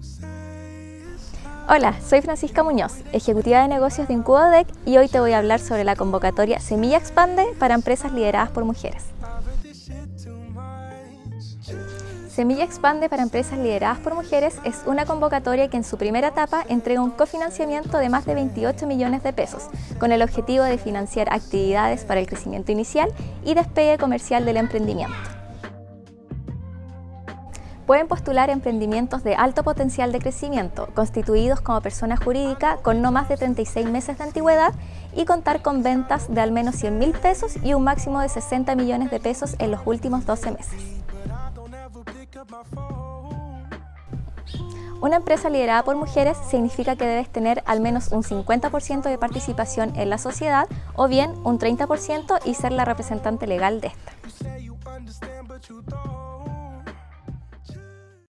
Hola, soy Francisca Muñoz, ejecutiva de negocios de Incubodec, y hoy te voy a hablar sobre la convocatoria Semilla Expande para empresas lideradas por mujeres. Semilla Expande para empresas lideradas por mujeres es una convocatoria que en su primera etapa entrega un cofinanciamiento de más de 28 millones de pesos, con el objetivo de financiar actividades para el crecimiento inicial y despegue comercial del emprendimiento. Pueden postular emprendimientos de alto potencial de crecimiento, constituidos como persona jurídica con no más de 36 meses de antigüedad y contar con ventas de al menos 100.000 pesos y un máximo de 60 millones de pesos en los últimos 12 meses. Una empresa liderada por mujeres significa que debes tener al menos un 50% de participación en la sociedad o bien un 30% y ser la representante legal de esta.